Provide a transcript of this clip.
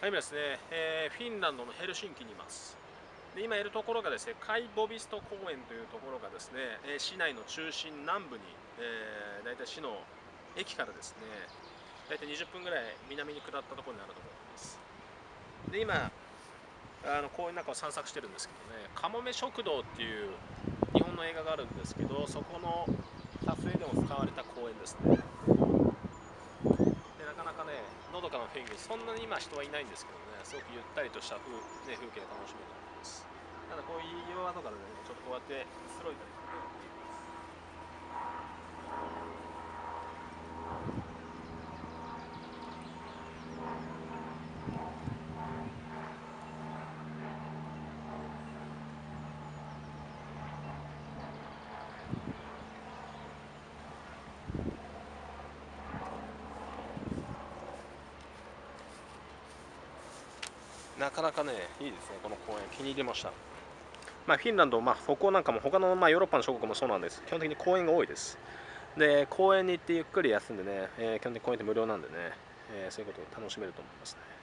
今ですね、フィンランドのヘルシンキにいます。で今いるところがですね、カイボビスト公園というところがですね、市内の中心南部に、だいたい市の駅からですね、だいたい20分ぐらい南に下ったところにあると思います。で今公園の中を散策してるんですけどね、かもめ食堂っていう日本の映画があるんですけど、そこの撮影でも使われた公園ですね。でなかなかね、のどかな雰囲気、そんなに今人はいないんですけどね、すごくゆったりとした風景が楽しめると思います。ただこういう岩とかでね、ちょっとこうやってくつろいだりとかできます。なかなかね、いいですね、この公園、気に入りました。フィンランド、北欧なんかも他の、ヨーロッパの諸国もそうなんです。基本的に公園が多いです。で、公園に行ってゆっくり休んでね、基本的に公園って無料なんでね、そういうことを楽しめると思いますね。